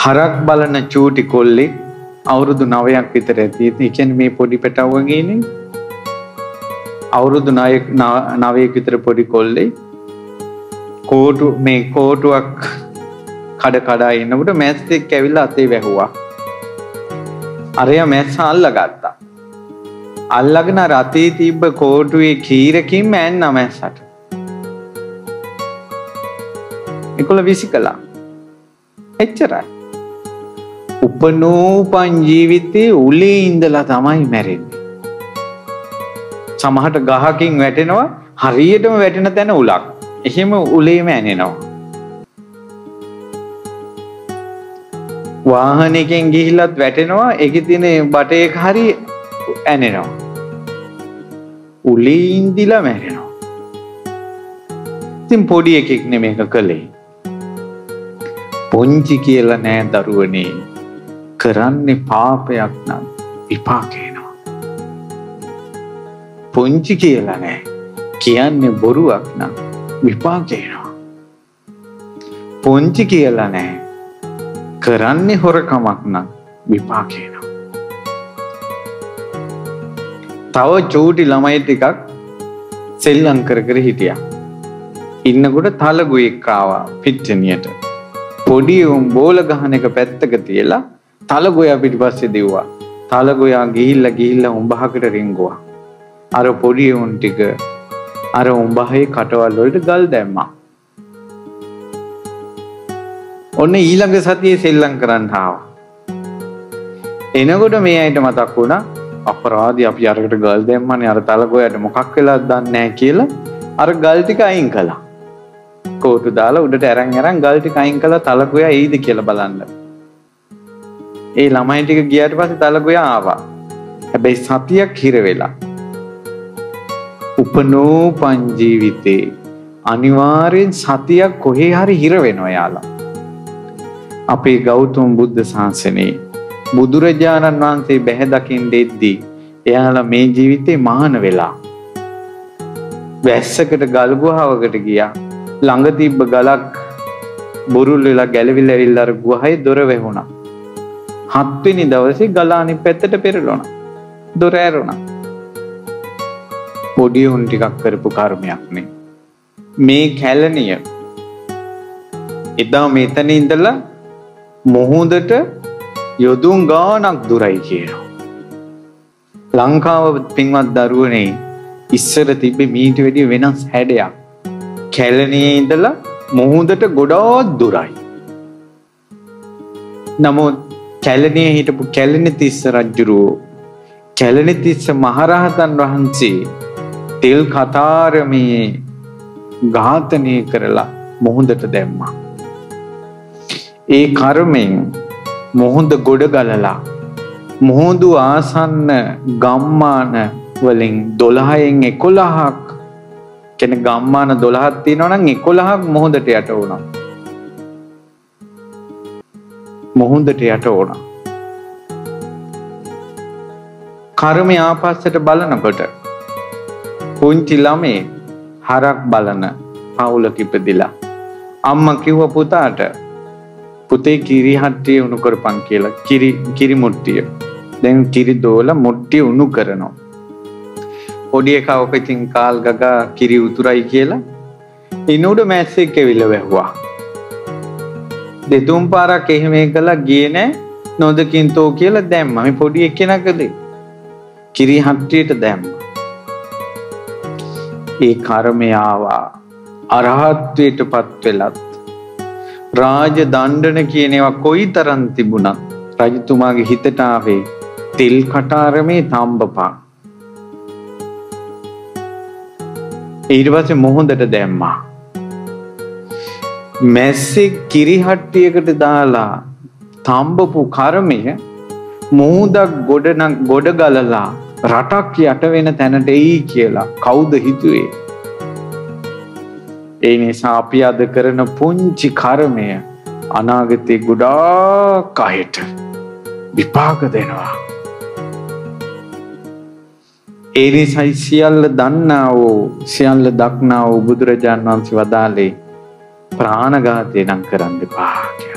හරක් බලන චූටි කොල්ලෙක් අවුරුදු 9ක් විතර ඇති. ඒ කියන්නේ මේ පොඩි පැටවුවගේනේ අවුරුදු 9ක් විතර පොඩි කොල්ලෙක් කෝටුවක් කඩ ඉන්නකොට මැස් එක්ක ඇවිල්ලා අතේ වැහුවා. අරයා මැස්ස අල්ලගත්තා. අල්ලගෙන රතේ තිබ්බ කෝටුවේ කීරකින් මෑන්නා මැස්සට. ඒකල විසිකලා. එච්චරයි. උපනෝපන් ජීවිතේ උලේ ඉඳලා තමයි මැරෙන්නේ. සමහරට ගහකින් වැටෙනවා හරියටම වැටෙන තැන උලක්. එහෙම උලේම ඇනෙනවා. වාහනයකින් ගිහිල්ලත් වැටෙනවා ඒකේ තියෙන බටේක හරි ඇනෙනවා. උලේ ඉඳලා මැරෙනවා. ඉතින් පොඩි එකෙක් නෙමේක කළේ. පොන්චි කියලා නෑ දරුවනේ. කරන්නේ පාපයක් නම් විපාක එනවා. පොන්චි කියලා නෑ. කියන්නේ බොරුවක් නම් විපාක එනවා. පොන්චි කියලා නෑ. කරන්නේ හොරකමක් නම් විපාක එනවා. තව චූටි ළමයි ටිකක් සෙල්ලම් කර හිටියා. ඉන්නකොට තලගුවෙක් ආවා පිටිනියට. පොඩි උන් බෝල ගහන එක පැත්තක තියලා තලගොයා පිටිපස්සේ දිව්වා. තලගොයා ගිහිල්ලා උඹහකට රිංගුවා. අර පොඩි උන් ටික අර උඹහේ කටවල් වලට ගල් දැම්මා. ඔන්න ඊළඟ සතියේ සෙල්ලම් කරන්න ආවා. එනකොට මේ අයිට මතක් වුණා අපරාධي අපි අරකට ගල් දැම්මනේ අර තලගොයාට මොකක් වෙලාද දන්නේ නැහැ කියලා අර ගල් ටික අයින් කළා. කෝටු දාලා උඩට අරන් ගල් ටික අයින් කළා තලගොයා එයිද කියලා බලන්න. ඒ ළමයි ටික ගියාට පස්සේ තලගොයා ආවා. හැබැයි සතියක් හිර වෙලා. උපනෝපන් ජීවිතේ අනිවාර්යෙන් සතියක් කොහේ හරි හිර වෙනවා යාලා. අපේ ගෞතම බුද්ධ ශාසනයේ බුදුරජාණන් වහන්සේ බැහැ දකින්න එද්දී එයාලා මේ ජීවිතේ මහාන වෙලා වැස්සකට ගල් ගුහාවකට ගියා. ළඟ තිබ්බ ගලක් බුරුල් වෙලා ගැලවිලා ඇවිල්ලා අර ගුහාවේ දොර වැහුණා. 7 වෙනි දවසේ ගල අනිත් පැත්තට පෙරළුණා. දොර ඇරුණා. පොඩි උන් ටිකක් කරපු කර්මයක් නේ. මේ කැලණිය එදා මෙතන ඉඳලා මොහොතට යොදුන් ගානක් දුරයි කියනවා. ලංකාව පින්වත් දරුවනේ ඉස්සර තිබ්බේ මීට වැඩිය වෙනස් හැඩයක්. කැලණියේ ඉඳලා මොහොතට ගොඩාක් දුරයි. නමුත් කැලණියේ හිටපු කැලණිතිස්ස රජුරෝ කැලණිතිස්ස මහරහතන් වහන්සේ තෙල් කතාරමේ ඝාතනය කරලා මොහොතට දැම්මා. ඒ කර්මෙන් මොහොඳ ගොඩ ගලලා මොහොඳු ආසන්න ගම්මාන වලින් 12න් 11ක් කෙන ගම්මාන 12ක් තියෙනවා නම් 11ක් මොහොඳට යට වුණා. මොහොඳට යට වුණා. කර්මය ආපස්සට බලනකොට පුංචි ළමේ හරක් බලන පවුලක ඉපදිලා අම්මා කිව්ව පුතාට පුතේ කිරි හට්ටිය උණු කරපන් කියලා. කිරි මුට්ටිය. දැන් කිරි දෝලා මුට්ටිය උණු කරනවා. පොඩි එකා ඔක ඉතින් කාල් ගගා කිරි උතුරයි කියලා ඉනුඩ මැස්සෙක් ඇවිල්ලා වැහුවා. දෙතුන් පාරක් එහෙම කළා ගියේ නෑ. නොදකින් තෝ කියලා දැම්මා. මේ පොඩි එක්කෙනාකද කිරි හට්ටියට දැම්මා. ඒ කර්මය ආවා අරහත්ත්වයටපත් වෙලත් රාජ දණ්ඩන කියන ඒවා කොයිතරම් තිබුණත් රජතුමාගේ හිතට ආවේ තෙල් කටාරමේ තඹපා. ඊට පස්සේ මොහොතට දැම්මා. මැස්සෙක් කිරි හට්ටියකට දාලා තඹපු කර්මය මොහොතක් ගොඩ ගලලා රටක් යට වෙන තැනට එයි කියලා කවුද හිතුවේ? ඒ නිසා අපි අද කරන පුංචි කර්මය අනාගතේ ගොඩාක් අයට විපාක දෙනවා. ඒ නිසා සියල්ල දන්නා වූ සියල්ල දක්නා වූ බුදුරජාණන් වහන්සේ වදාළේ ප්‍රාණඝාතය නම් කරන්න එපා.